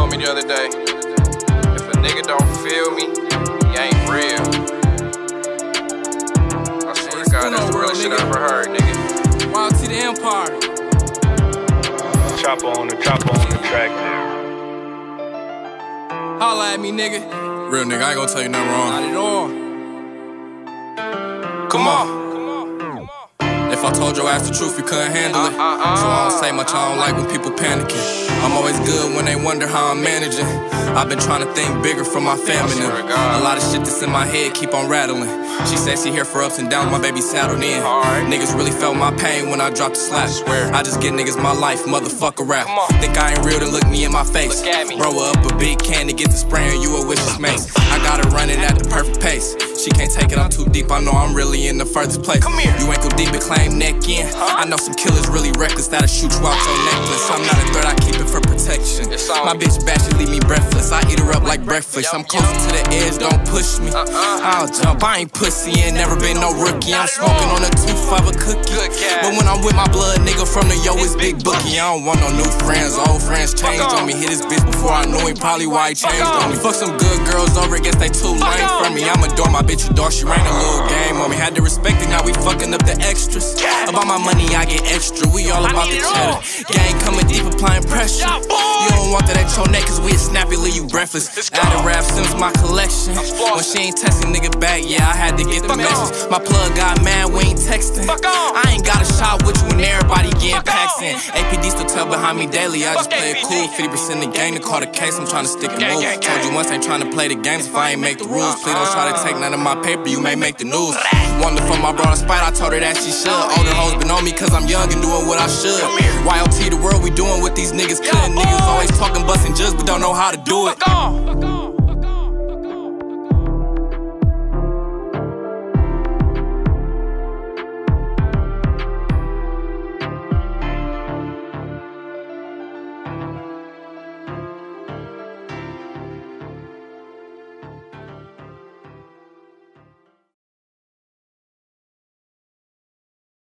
told me the other day, if a nigga don't feel me, he ain't real. I swear to God, that's the realest shit I ever heard, nigga. Wild to the Empire. Chopper on the track there. Holla at me, nigga. Real nigga, I ain't gonna tell you nothing wrong. Not at all. Come on. If I told your ass the truth, you couldn't handle it. So I don't say much, I don't like when people panicking. I'm always good when they wonder how I'm managing. I've been trying to think bigger for my family now. A lot of shit that's in my head keep on rattling. She said she here for ups and downs, my baby saddled in. Niggas really felt my pain when I dropped the slap. I just get niggas my life, motherfucker rap. Think I ain't real, then look me in my face. Roll up a big can to get the spray and you a wish mace. I gotta run it at the perfect pace. She can't take it, I'm too deep, I know I'm really in the furthest place. You ain't go deep and claim neck in. I know some killers really reckless that'll shoot you out your necklace. I'm not a threat, I keep it for protection. My bitch bad, she leave me breathless. I eat her up like breakfast. I'm close to the edge, don't push me. I'll jump, I ain't pussy, ain't never been no rookie. I'm smoking on a 2-5 cookie. But when I'm with my blood nigga from the yo, it's big bookie. I don't want no new friends, old friends changed on me. Hit this bitch before I knew him, probably why he changed on me. Fuck some good girls over, guess they too lame for me. I'm adore my bitch adore, she ran a little game on me. Had to respect it, now we fucking up the extras. About my money, I get extra, we all about the cheddar. Gang coming deep, applying pressure. You don't want that at your neck, cause we'll snap it, leave you breathless. Added rap Sims, my collection. When she ain't texting nigga back, yeah, I had to get the message. My plug got mad, we ain't texting. I ain't got a shot with you when everybody getting packs in. APD still tell behind me daily, I just play it cool. 50% the game to call the case, I'm trying to stick and move. Told you once, ain't trying to play the games if I ain't make the rules. Please don't try to take none of my paper, you may make the news. Wonder from my brother spite, I told her that she should. Older hoes been on me cause I'm young and doing what I should. YOT the world, we doing what these niggas couldn't. Niggas always talking busting just but don't know how to do it.